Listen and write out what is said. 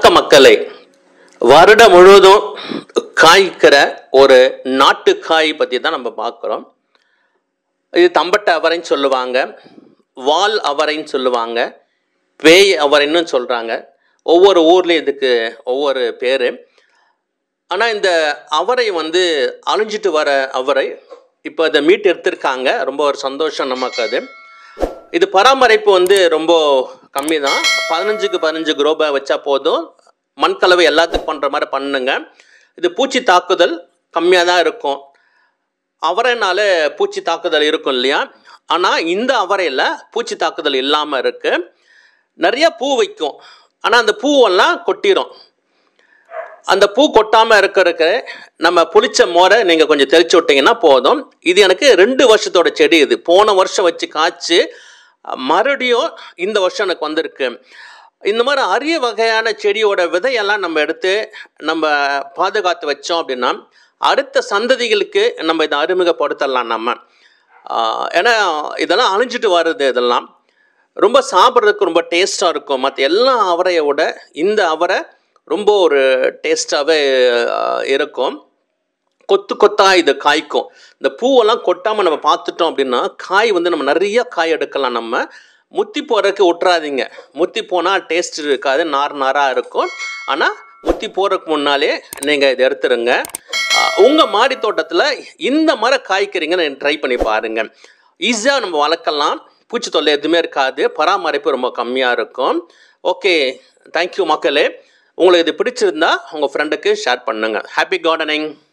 வணக்கம் மக்களே. வருடம் முழுவதும் காய்க்கிற ஒரு நாட்டுக்காய் பற்றி தான் நம்ம பார்க்குறோம். இது தம்பட்டை அவரைன்னு சொல்லுவாங்க, வால் அவரைன்னு சொல்லுவாங்க, பேய் அவரைன்னு சொல்கிறாங்க. ஒவ்வொரு ஊர்லேயும் இதுக்கு ஒவ்வொரு பேர். ஆனால் இந்த அவரை அழிஞ்சிட்டு வர அவரை இப்போ இதை மீட்டு எடுத்திருக்காங்க. ரொம்ப ஒரு சந்தோஷம் நமக்கு. இது பராமரிப்பு ரொம்ப கம்மி தான். 15க்கு 15 க்ரோ பேக் வச்சா போதும். மண்கலவை எல்லாத்துக்கும் பண்ணுற மாதிரி பண்ணுங்க. இது பூச்சி தாக்குதல் கம்மியாக தான் இருக்கும். அவரைனால பூச்சி தாக்குதல் இருக்கும் இல்லையா? ஆனால் இந்த அவரையில் பூச்சி தாக்குதல் இல்லாமல் இருக்குது. நிறைய பூ வைக்கும், ஆனால் அந்த பூவெல்லாம் கொட்டிடும். அந்த பூ கொட்டாமல் இருக்கிறதுக்கு நம்ம புளிச்ச மோரை நீங்கள் கொஞ்சம் தெளிச்சு விட்டிங்கன்னா போதும். இது எனக்கு 2 வருஷத்தோட செடி. இது போன வருஷம் வச்சு காய்ச்சி மறுபடியும் இந்த வருஷம் எனக்கு வந்திருக்கு. இந்த மாதிரி அரிய வகையான செடியோட விதையெல்லாம் நம்ம எடுத்து நம்ம பாதுகாத்து வச்சோம் அப்படின்னா அடுத்த சந்ததிகளுக்கு நம்ம இதை அறிமுகப்படுத்தலாம். நம்ம ஏன்னா இதெல்லாம் அழிஞ்சிட்டு வருது. இதெல்லாம் ரொம்ப சாப்பிட்றதுக்கு ரொம்ப டேஸ்ட்டாக இருக்கும். மற்ற எல்லா அவரையை விட இந்த அவரை ரொம்ப ஒரு டேஸ்ட்டாகவே இருக்கும். கொத்து கொத்தாக இது காய்க்கும். இந்த பூவெல்லாம் கொட்டாமல் நம்ம பார்த்துட்டோம் அப்படின்னா காய் நம்ம நிறைய காய் எடுக்கலாம். நம்ம முத்தி போகிறதுக்கு விட்டுறாதீங்க. முத்தி போனால் டேஸ்ட் இருக்காது, நாராக இருக்கும். ஆனால் முத்தி போகிறதுக்கு முன்னாலே நீங்கள் இதை எடுத்துருங்க. உங்கள் மாடி தோட்டத்தில் இந்த மாதிரி காய்கறிங்க ட்ரை பண்ணி பாருங்கள். ஈஸியாக நம்ம வளர்க்கலாம். பூச்சி தொல்லை எதுவுமே இருக்காது. பராமரிப்பு ரொம்ப கம்மியாக இருக்கும். ஓகே, தேங்க்யூ மக்களே. உங்களுக்கு இது பிடிச்சிருந்தா உங்கள் ஃப்ரெண்டுக்கு ஷேர் பண்ணுங்கள். Happy gardening.